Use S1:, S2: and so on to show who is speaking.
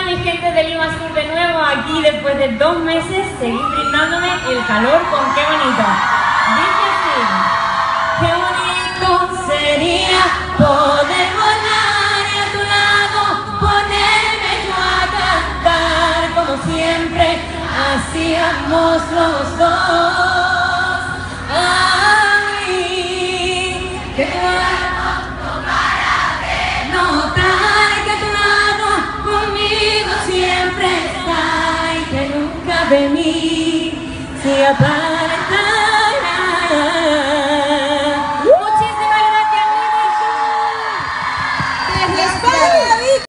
S1: tal, mi gente de Lima Sur? De nuevo aquí después de 2 meses, seguir brindándome el calor con Qué Bonito. Dice así: qué bonito sería poder volar y a tu lado ponerme yo a cantar como siempre hacíamos los dos. Ay, que notar que a tu lado conmigo siempre está y que nunca de mí se aparta.